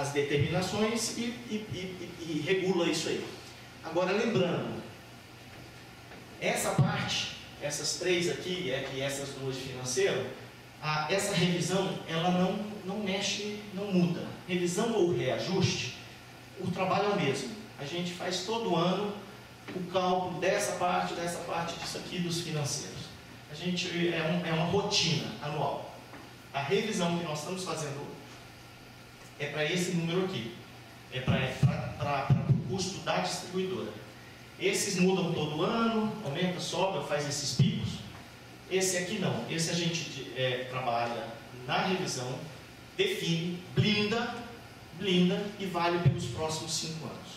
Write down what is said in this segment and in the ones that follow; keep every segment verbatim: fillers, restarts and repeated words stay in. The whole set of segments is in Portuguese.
as determinações e, e, e, e regula isso aí. Agora, lembrando, essa parte, essas três aqui e essas duas de financeiro, a, essa revisão, ela não, não mexe, não muda. Revisão ou reajuste, o trabalho é o mesmo. A gente faz todo ano o cálculo dessa parte, dessa parte, disso aqui, dos financeiros. A gente, é, um, é uma rotina anual. A revisão que nós estamos fazendo é para esse número aqui. É para o custo da distribuidora. Esses mudam todo ano, aumenta, sobra, faz esses picos. Esse aqui não. Esse a gente é, trabalha na revisão, define, blinda, blinda e vale pelos próximos cinco anos.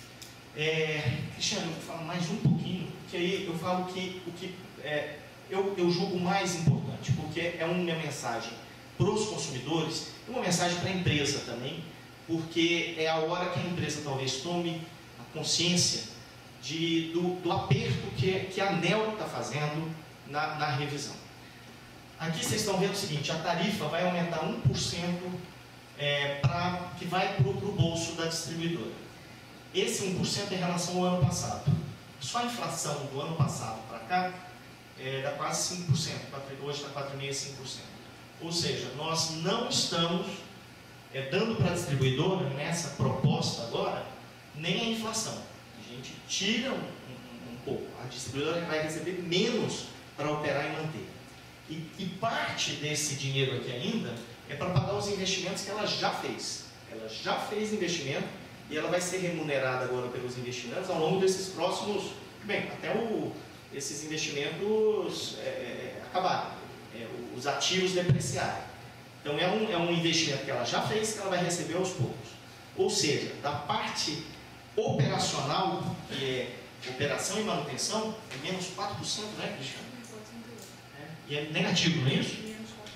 É, Cristiano, eu vou falar mais um pouquinho, que aí eu falo que o que é, eu, eu julgo mais importante, porque é uma mensagem para os consumidores e uma mensagem para a empresa também, porque é a hora que a empresa talvez tome a consciência de, do, do aperto que, que a ANEEL está fazendo na, na revisão. Aqui vocês estão vendo o seguinte, a tarifa vai aumentar um por cento é, pra, que vai para o bolso da distribuidora. Esse um por cento é em relação ao ano passado. Só a inflação do ano passado para cá é, dá quase cinco por cento, hoje está quatro vírgula cinco por cento, cinco por cento. Ou seja, nós não estamos é, dando para a distribuidora, nessa proposta agora, nem a inflação. A gente tira um, um, um pouco. A distribuidora vai receber menos para operar e manter. E, e parte desse dinheiro aqui ainda é para pagar os investimentos que ela já fez. Ela já fez investimento e ela vai ser remunerada agora pelos investimentos ao longo desses próximos, bem, até o, esses investimentos é, acabarem, é, os ativos depreciarem. Então é um, é um investimento que ela já fez, que ela vai receber aos poucos. Ou seja, da parte operacional, que é operação e manutenção, é menos quatro por cento, né, Cristiano? É, e é negativo, não é isso?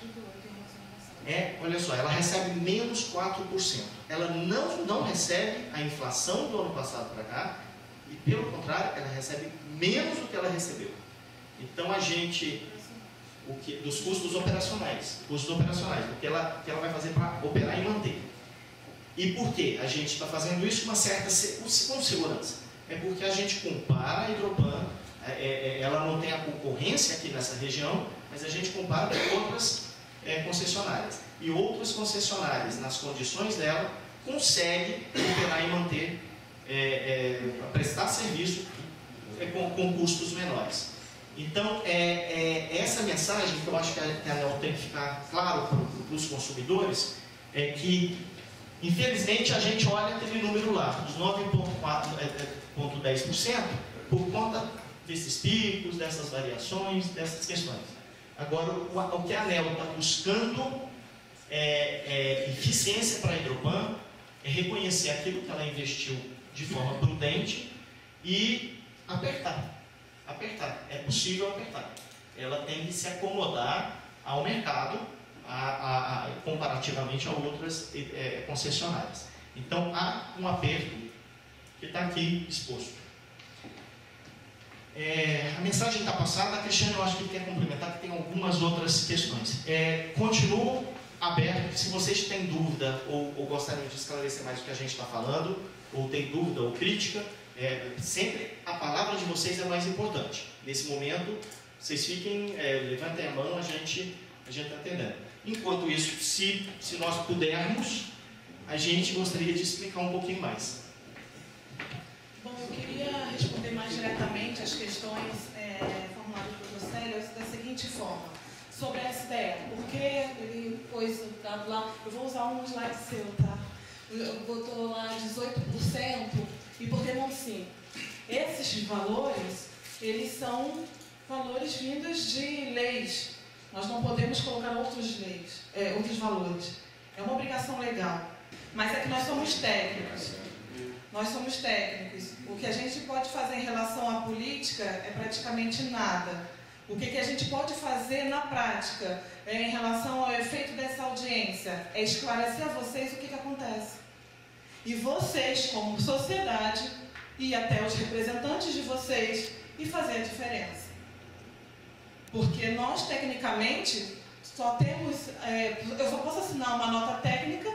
É, olha só, ela recebe menos quatro por cento. Ela não, não recebe a inflação do ano passado para cá, e pelo contrário, ela recebe menos do que ela recebeu. Então a gente, o que, dos custos operacionais, custos operacionais, o que ela, o que ela vai fazer para operar e manter. E por que a gente está fazendo isso com uma certa com segurança? É porque a gente compara a Hidropan, é, é, ela não tem a concorrência aqui nessa região, mas a gente compara com outras É, concessionárias. E outras concessionárias, nas condições dela, conseguem operar e manter, é, é, prestar serviço é, com, com custos menores. Então, é, é, essa mensagem que eu acho que a ANEEL tem que ficar claro para os consumidores, é que, infelizmente, a gente olha aquele número lá, dos nove vírgula dez por cento, por conta desses picos, dessas variações, dessas questões. Agora, o, o que a ANEEL está buscando é, é eficiência para a Hidropan, é reconhecer aquilo que ela investiu de forma prudente e apertar. Apertar. É possível apertar. Ela tem que se acomodar ao mercado, a, a, a, comparativamente a outras é, concessionárias. Então, há um aperto que está aqui exposto. É, a mensagem está passada. A Cristiane, eu acho que quer complementar, que tem algumas outras questões. É, continuo aberto, se vocês têm dúvida ou, ou gostariam de esclarecer mais o que a gente está falando, ou tem dúvida ou crítica, é, sempre a palavra de vocês é mais importante. Nesse momento, vocês fiquem, é, levantem a mão, a gente a gente está atendendo. Enquanto isso, se, se nós pudermos, a gente gostaria de explicar um pouquinho mais. Bom, eu queria responder mais diretamente as questões é, formuladas pelo Josélio da seguinte forma. Sobre a S D E, por que ele pôs dado lá, eu vou usar um slide seu, tá? Botou lá dezoito por cento e por que não cinco por cento? Esses valores, eles são valores vindos de leis. Nós não podemos colocar outros leis, é, outros valores. É uma obrigação legal. Mas é que nós somos técnicos. Nós somos técnicos. O que a gente pode fazer em relação à política é praticamente nada. O que, que a gente pode fazer na prática é, em relação ao efeito dessa audiência é esclarecer a vocês o que, que acontece. E vocês, como sociedade, e até os representantes de vocês, e fazer a diferença. Porque nós, tecnicamente, só temos... É, eu só posso assinar uma nota técnica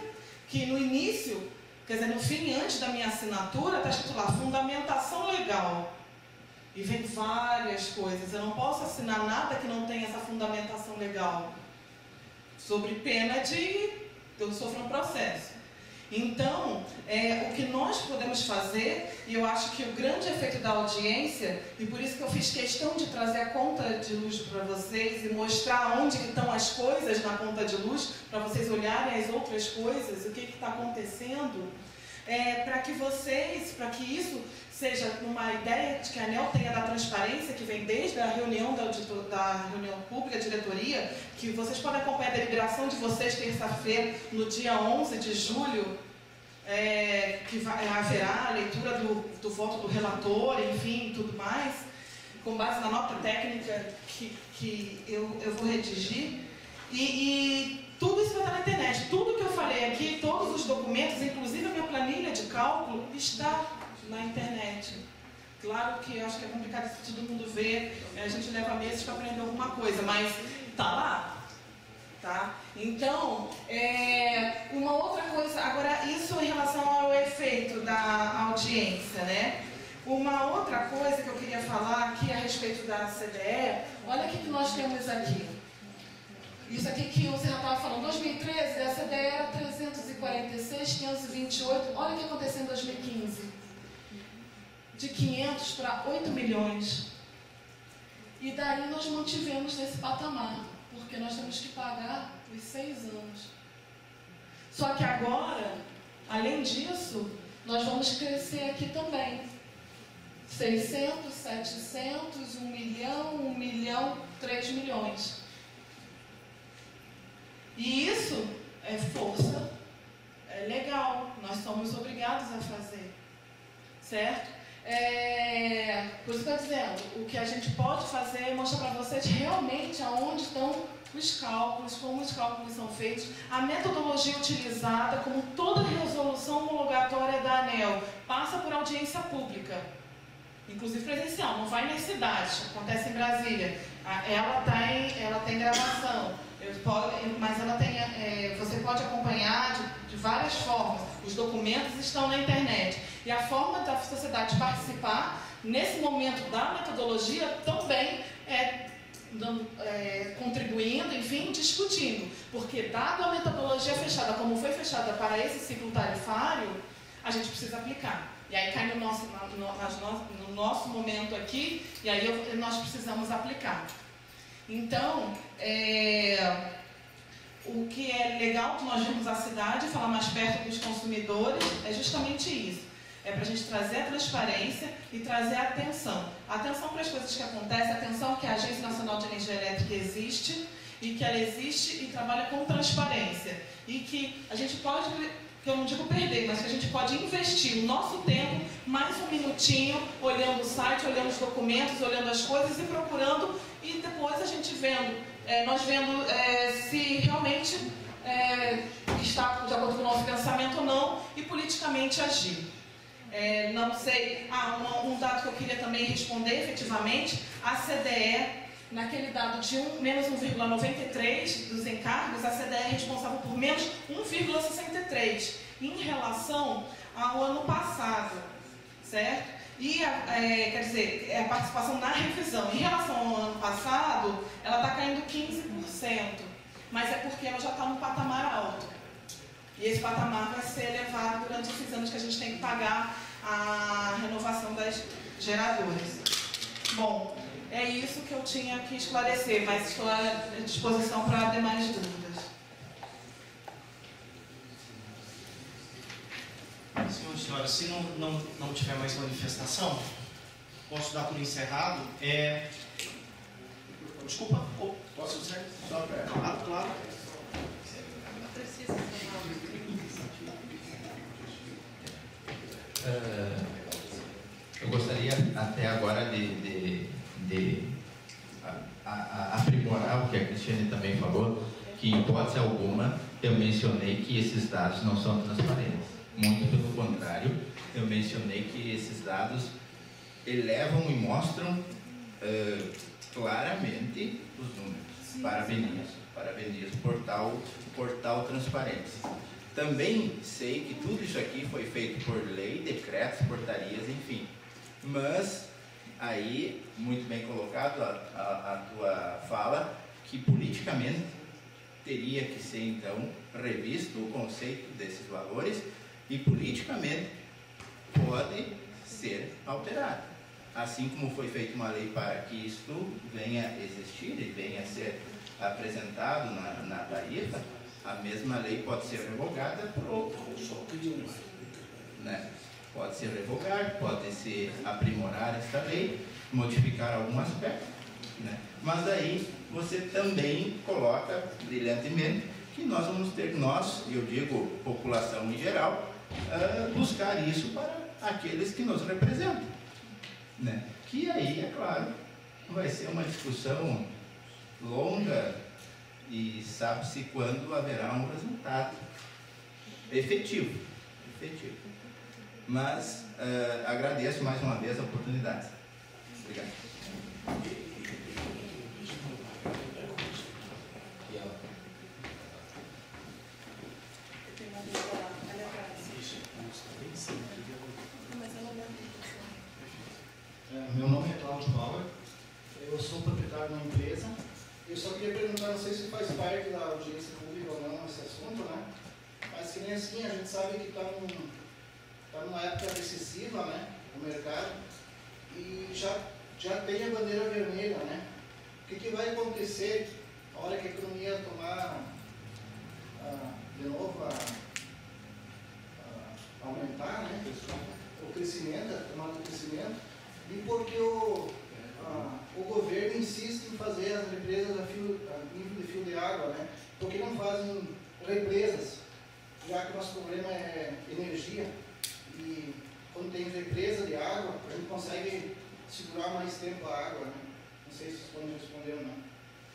que no início, quer dizer, no fim, antes da minha assinatura, está escrito lá, fundamentação legal. E vem várias coisas. Eu não posso assinar nada que não tenha essa fundamentação legal. Sobre pena de eu sofrer um processo. Então, é, o que nós podemos fazer, e eu acho que o grande efeito da audiência, e por isso que eu fiz questão de trazer a conta de luz para vocês e mostrar onde que estão as coisas na conta de luz, para vocês olharem as outras coisas, o que está acontecendo, é, para que vocês, para que isso seja uma ideia de que a ANEEL tenha da transparência, que vem desde a reunião da, auditor, da reunião pública, diretoria, que vocês podem acompanhar a deliberação de vocês terça-feira, no dia onze de julho, é, que vai, haverá a leitura do, do voto do relator, enfim, tudo mais, com base na nota técnica que, que eu, eu vou redigir. E, e tudo isso vai estar na internet. Tudo que eu falei aqui, todos os documentos, inclusive a minha planilha de cálculo, está na internet. Claro que eu acho que é complicado se todo mundo ver, a gente leva meses para aprender alguma coisa, mas está lá. Tá? Então, é, uma outra coisa, agora isso em relação ao efeito da audiência, né? Uma outra coisa que eu queria falar aqui a respeito da C D E, olha o que nós temos aqui. Isso aqui que você já estava falando, dois mil e treze, a C D E era trezentos e quarenta e seis, quinhentos e vinte e oito, olha o que aconteceu em dois mil e quinze. De quinhentos para oito milhões. E daí nós mantivemos nesse patamar, porque nós temos que pagar os seis anos. Só que agora, além disso, nós vamos crescer aqui também. seiscentos, setecentos, um milhão, um milhão, três milhões. E isso é força, é legal, nós somos obrigados a fazer, certo? É, por isso que eu estou dizendo, o que a gente pode fazer é mostrar para vocês realmente aonde estão os cálculos, como os cálculos são feitos, a metodologia utilizada, como toda resolução homologatória da ANEEL, passa por audiência pública, inclusive presencial, não vai nas cidades, acontece em Brasília, ela tem, ela tem gravação, mas ela tem, é, você pode acompanhar de, de várias formas, os documentos estão na internet. E a forma da sociedade participar, nesse momento da metodologia, também é, dando, é contribuindo, enfim, discutindo. Porque, dado a metodologia fechada, como foi fechada para esse ciclo tarifário, a gente precisa aplicar. E aí cai no nosso, no, no nosso momento aqui, e aí eu, nós precisamos aplicar. Então, é, o que é legal que nós vimos a cidade falar mais perto dos consumidores é justamente isso. É para a gente trazer a transparência e trazer a atenção. Atenção para as coisas que acontecem, atenção que a Agência Nacional de Energia Elétrica existe e que ela existe e trabalha com transparência. E que a gente pode, que eu não digo perder, mas que a gente pode investir o nosso tempo, mais um minutinho, olhando o site, olhando os documentos, olhando as coisas e procurando, e depois a gente vendo, é, nós vendo é, se realmente é, está de acordo com o nosso pensamento ou não, e politicamente agir. É, não sei, ah, um, um dado que eu queria também responder efetivamente, a C D E, naquele dado de um, menos um vírgula noventa e três dos encargos, a C D E é responsável por menos um vírgula sessenta e três em relação ao ano passado, certo? E, é, quer dizer, é a participação na revisão. Em relação ao ano passado, ela está caindo quinze por cento, mas é porque ela já está num patamar alto. E esse patamar vai ser elevado durante esses anos que a gente tem que pagar a renovação das geradoras. Bom, é isso que eu tinha que esclarecer, mas estou à disposição para demais dúvidas. Senhor e senhora, se não, não, não tiver mais manifestação, posso dar por encerrado. É... Desculpa, oh, posso dizer? Só para... Claro, claro. Uh, eu gostaria até agora de, de, de a, a, aprimorar o que a Cristiane também falou, que em hipótese alguma eu mencionei que esses dados não são transparentes. Muito pelo contrário, eu mencionei que esses dados elevam e mostram uh, claramente os números. Parabenizo, parabenizo, portal, portal Transparência. Também sei que tudo isso aqui foi feito por lei, decretos, portarias, enfim. Mas aí, muito bem colocado a, a, a tua fala, que politicamente teria que ser então revisto o conceito desses valores e politicamente pode ser alterado. Assim como foi feita uma lei para que isto venha a existir e venha a ser apresentado na, na tarifa, a mesma lei pode ser revogada por outro. Né? Pode ser revogada, pode se aprimorar esta lei, modificar algum aspecto. Né? Mas aí você também coloca brilhantemente que nós vamos ter, nós, eu digo população em geral, uh, buscar isso para aqueles que nos representam. Né? Que aí, é claro, vai ser uma discussão longa e sabe-se quando haverá um resultado efetivo. efetivo. Mas uh, agradeço mais uma vez a oportunidade. Obrigado. Meu nome é Cláudio Bauer, eu sou proprietário de uma empresa. Eu só queria perguntar, não sei se faz parte da audiência pública ou não esse assunto, né? Mas que nem assim, a gente sabe que está num, tá numa época recessiva, né, no mercado, e já, já tem a bandeira vermelha, né? O que, que vai acontecer na hora que a economia tomar ah, de novo a, a aumentar, né? O crescimento, a tomada do crescimento, e porque o, a, o governo insiste em fazer as represas a, fio, a nível de fio de água, né? Porque não fazem represas, já que o nosso problema é energia, e quando tem represa de água, a gente consegue segurar mais tempo a água, né? Não sei se vocês podem responder ou não.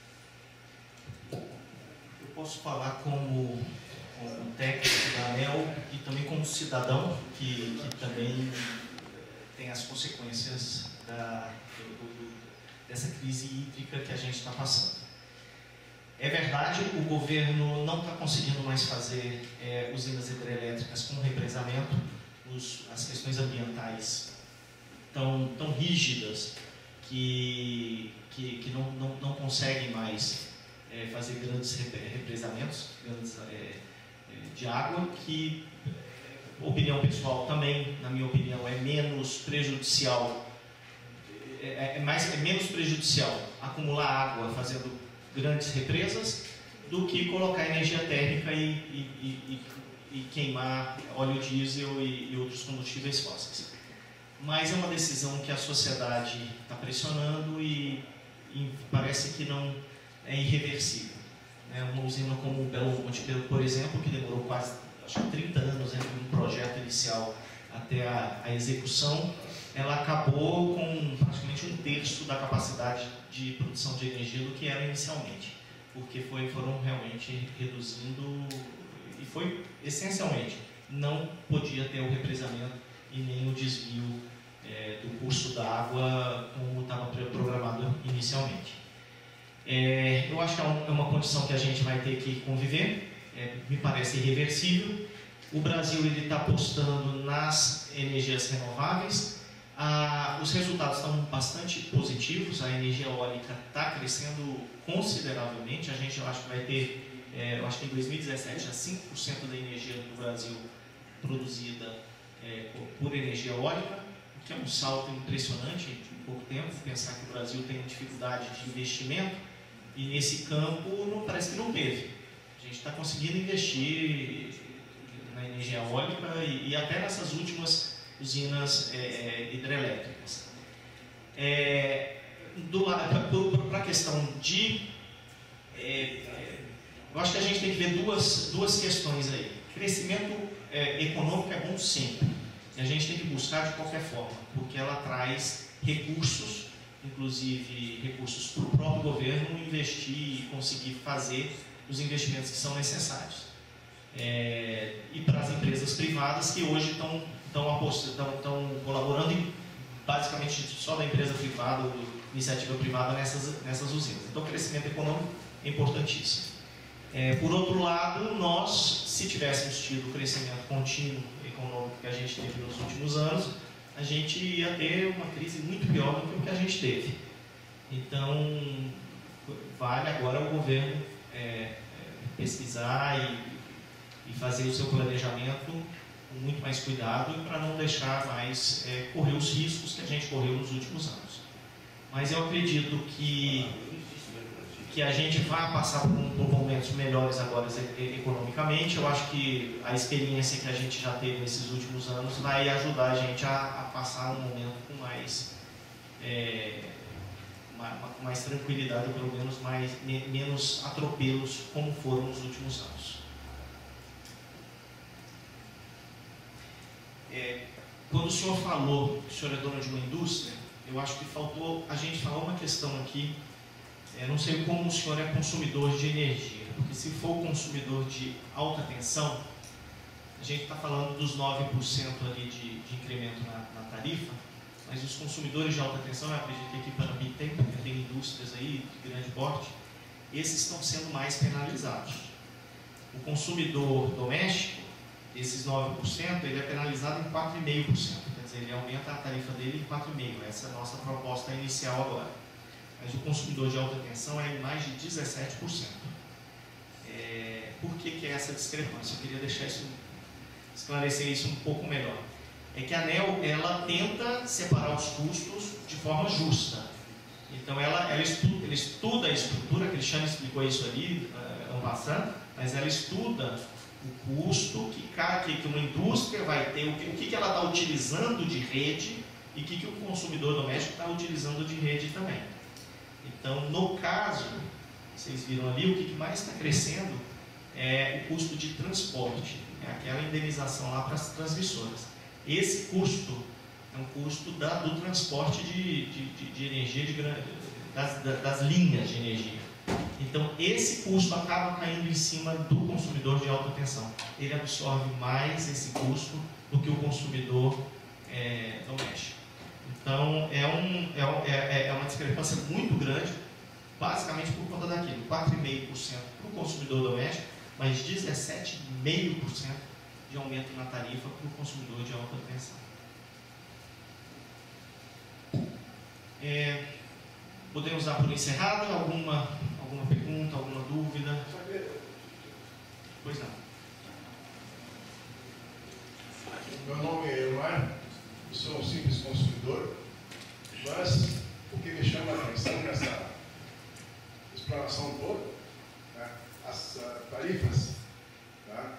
Eu posso falar como, como técnico da ANEEL e também como cidadão que, que também tem as consequências da, do, do, dessa crise hídrica que a gente está passando. É verdade, o governo não está conseguindo mais fazer é, usinas hidrelétricas com represamento, os, as questões ambientais tão, tão rígidas que, que, que não, não, não conseguem mais é, fazer grandes represamentos grandes, é, de água, que, opinião pessoal também, na minha opinião, é menos prejudicial, é, é, mais, é menos prejudicial acumular água fazendo grandes represas do que colocar energia térmica e, e, e, e queimar óleo diesel e, e outros combustíveis fósseis. Mas é uma decisão que a sociedade está pressionando e, e parece que não é irreversível. É uma usina como o Belo Monte, por exemplo, que demorou quase acho que trinta anos entre um projeto inicial até a, a execução, ela acabou com praticamente um terço da capacidade de produção de energia do que era inicialmente, porque foi, foram realmente reduzindo, e foi essencialmente, não podia ter o represamento e nem o desvio é, do curso da água como estava programado inicialmente. É, eu acho que é uma condição que a gente vai ter que conviver, é, me parece irreversível. O Brasil está apostando nas energias renováveis. Ah, os resultados estão bastante positivos, a energia eólica está crescendo consideravelmente. A gente, eu acho que vai ter, é, eu acho que em dois mil e dezessete, já cinco por cento da energia do Brasil produzida é, por energia eólica, o que é um salto impressionante em pouco tempo. Pensar que o Brasil tem dificuldade de investimento e nesse campo não, parece que não teve. A gente está conseguindo investir na energia eólica e, e até nessas últimas usinas é, hidrelétricas. É, para a questão de... É, eu acho que a gente tem que ver duas, duas questões aí. Crescimento é, econômico é bom sempre. E a gente tem que buscar de qualquer forma, porque ela traz recursos, inclusive recursos para o próprio governo investir e conseguir fazer os investimentos que são necessários. É, e para as empresas privadas que hoje estão estão colaborando em, basicamente só da empresa privada ou iniciativa privada nessas, nessas usinas. Então, o crescimento econômico é importantíssimo. É, por outro lado, nós, se tivéssemos tido o crescimento contínuo econômico que a gente teve nos últimos anos, a gente ia ter uma crise muito pior do que o que a gente teve. Então, vale agora o governo é, é, pesquisar e, e fazer o seu planejamento com muito mais cuidado para não deixar mais é, correr os riscos que a gente correu nos últimos anos. Mas eu acredito que, que a gente vai passar por, por momentos melhores agora economicamente. Eu acho que a experiência que a gente já teve nesses últimos anos vai ajudar a gente a, a passar um momento com mais, é, uma, uma, com mais tranquilidade, ou pelo menos mais, me, menos atropelos, como foram nos últimos anos. É, quando o senhor falou que o senhor é dono de uma indústria, eu acho que faltou a gente falar uma questão aqui. É, não sei como o senhor é consumidor de energia, porque se for consumidor de alta tensão, a gente está falando dos nove por cento ali de, de incremento na, na tarifa, mas os consumidores de alta tensão, eu acredito que aqui para a Bitem, porque tem indústrias aí de grande porte, esses estão sendo mais penalizados. O consumidor doméstico, esses nove por cento, ele é penalizado em quatro vírgula cinco por cento, quer dizer, ele aumenta a tarifa dele em quatro vírgula cinco por cento. Essa é a nossa proposta inicial agora. Mas o consumidor de alta tensão é em mais de dezessete por cento. É, por que, que é essa discrepância? Eu queria deixar isso, esclarecer isso um pouco melhor. É que a ANEEL, ela tenta separar os custos de forma justa. Então, ela, ela, estuda, ela estuda a estrutura, a Cristiane explicou isso ali, uh, ano passado, mas ela estuda o custo que, que uma indústria vai ter, o que, o que ela está utilizando de rede e o que, que o consumidor doméstico está utilizando de rede também. Então, no caso, vocês viram ali, o que mais está crescendo é o custo de transporte, é aquela indenização lá para as transmissoras. Esse custo é um custo da, do transporte de, de, de, de energia, de, das, das linhas de energia. Então, esse custo acaba caindo em cima do consumidor de alta tensão. Ele absorve mais esse custo do que o consumidor é, doméstico. Então, é, um, é, é uma discrepância muito grande, basicamente por conta daquilo. quatro vírgula cinco por cento para o consumidor doméstico, mas dezessete vírgula cinco por cento de aumento na tarifa para o consumidor de alta tensão. É, podemos dar por encerrada alguma, alguma pergunta, alguma dúvida? Pois não. Meu nome é Elmar, eu sou um simples consumidor, mas o que me chama a atenção nessa explanação toda, né, as uh, tarifas, né,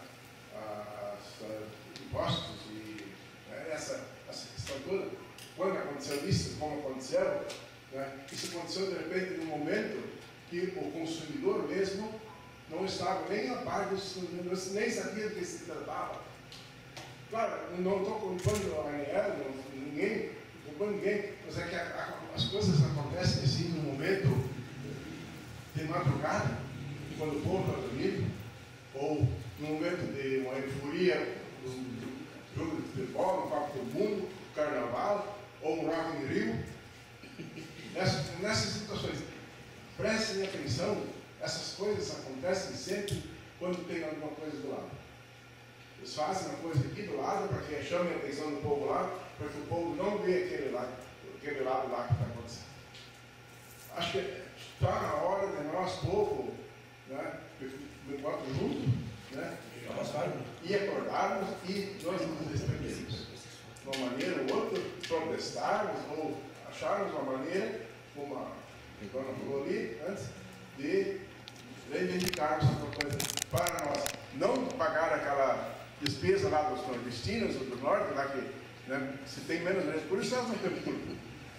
as uh, impostos e né, essa, essa questão toda, quando aconteceu isso, como aconteceu, né, isso aconteceu de repente num momento que o consumidor mesmo não estava nem a par dos consumidores, nem sabia do que se tratava. Claro, não estou culpando a ANEEL, ninguém, não culpando ninguém, mas é que a, a, as coisas acontecem assim num momento de madrugada, quando o povo está dormindo, ou no momento de uma euforia, um jogo de futebol, um Copa do Mundo, um carnaval, ou um Rock in Rio. Nessas, nessas situações, prestem atenção, essas coisas acontecem sempre quando tem alguma coisa do lado. Eles fazem uma coisa aqui do lado para que chame a atenção do povo lá, para que o povo não vê aquele lado, aquele lado lá que está acontecendo. Acho que está na hora de nós, povo, né, me boto junto, né, e acordarmos e nós nos desprendermos. De uma maneira ou outra, protestarmos ou acharmos uma maneira, como a dona falou ali antes, de reivindicarmos alguma coisa para nós. Não pagar aquela despesa lá dos nordestinos ou do norte, lá que né, se tem menos dinheiro, por isso nós não temos tudo.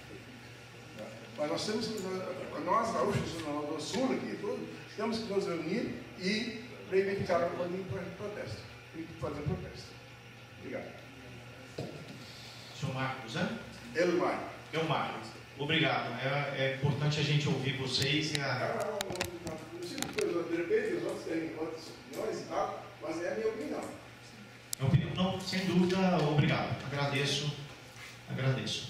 Mas nós temos que, nós gaúchos do sul aqui, tudo, temos que nos unir e reivindicar o caminho para protesto. E fazer protesto. Obrigado. Senhor Marcos, né? Elmar. Elmar, obrigado. É, é importante a gente ouvir vocês e a... De repente os outros têm outras opiniões e tal, mas é a minha opinião. Minha opinião, não, sem dúvida, obrigado. Agradeço, agradeço.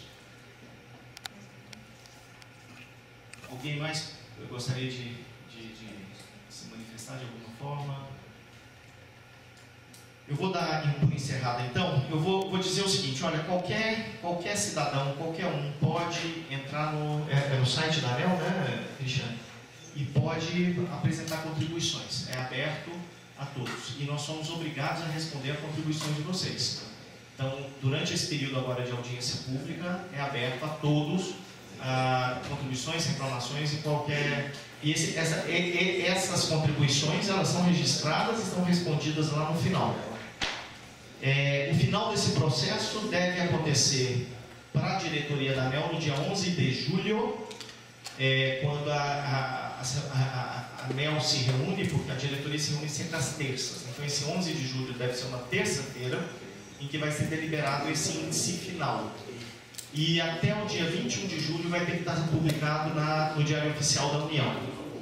Alguém mais eu gostaria de, de, de se manifestar de alguma forma? eu vou dar por encerrada então, eu vou, vou dizer o seguinte, olha, qualquer, qualquer cidadão, qualquer um pode entrar no, é, é no site da ANEEL, né, Cristiane? E pode apresentar contribuições, é aberto a todos. E nós somos obrigados a responder a contribuições de vocês. Então, durante esse período agora de audiência pública, é aberto a todos, a contribuições, reclamações e qualquer... E esse, essa, e, e, essas contribuições, elas são registradas e estão respondidas lá no final. É, o final desse processo deve acontecer para a diretoria da ANEEL no dia onze de julho, é, quando a, a, a, a, a ANEEL se reúne, porque a diretoria se reúne sempre às terças. Então, esse onze de julho deve ser uma terça-feira, em que vai ser deliberado esse índice final. E até o dia vinte e um de julho vai ter que estar publicado na, no Diário Oficial da União.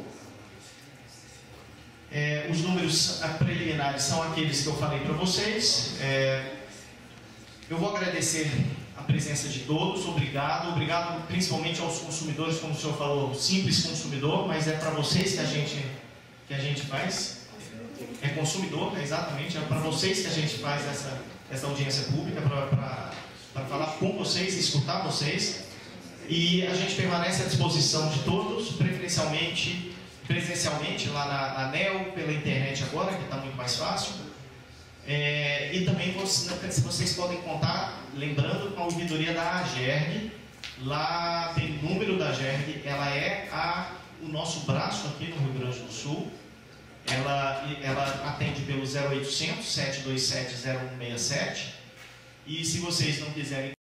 É, os números preliminares são aqueles que eu falei para vocês. É, eu vou agradecer a presença de todos, obrigado. Obrigado principalmente aos consumidores, como o senhor falou, simples consumidor, mas é para vocês que a gente, que a gente faz. É consumidor, exatamente, é para vocês que a gente faz essa, essa audiência pública, para falar com vocês, escutar vocês. E a gente permanece à disposição de todos, preferencialmente presencialmente lá na, na ANEEL, pela internet agora, que está muito mais fácil. É, e também vocês, vocês podem contar, lembrando, com a ouvidoria da AGERG. Lá tem o número da AGERG, ela é a, o nosso braço aqui no Rio Grande do Sul. Ela, ela atende pelo zero oitocentos, sete dois sete, zero um seis sete. E se vocês não quiserem